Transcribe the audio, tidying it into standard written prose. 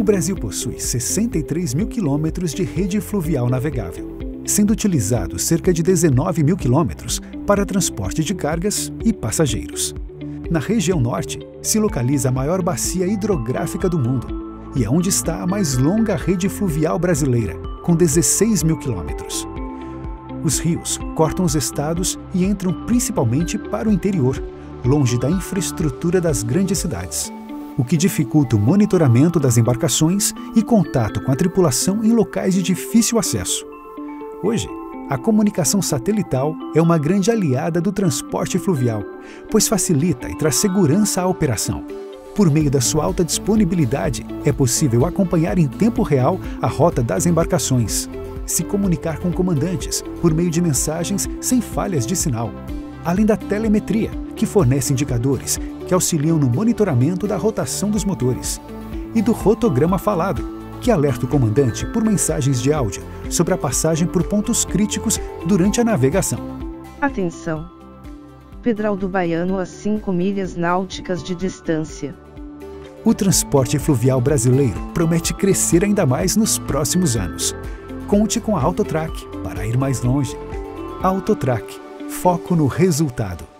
O Brasil possui 63 mil quilômetros de rede fluvial navegável, sendo utilizados cerca de 19 mil quilômetros para transporte de cargas e passageiros. Na região norte, se localiza a maior bacia hidrográfica do mundo e é onde está a mais longa rede fluvial brasileira, com 16 mil quilômetros. Os rios cortam os estados e entram principalmente para o interior, longe da infraestrutura das grandes cidades, o que dificulta o monitoramento das embarcações e contato com a tripulação em locais de difícil acesso. Hoje, a comunicação satelital é uma grande aliada do transporte fluvial, pois facilita e traz segurança à operação. Por meio da sua alta disponibilidade, é possível acompanhar em tempo real a rota das embarcações, se comunicar com comandantes por meio de mensagens sem falhas de sinal, além da telemetria, que fornece indicadores que auxiliam no monitoramento da rotação dos motores, e do rotograma falado, que alerta o comandante por mensagens de áudio sobre a passagem por pontos críticos durante a navegação. Atenção! Pedral do Baiano a 5 milhas náuticas de distância. O transporte fluvial brasileiro promete crescer ainda mais nos próximos anos. Conte com a Autotrac para ir mais longe. Autotrac, foco no resultado.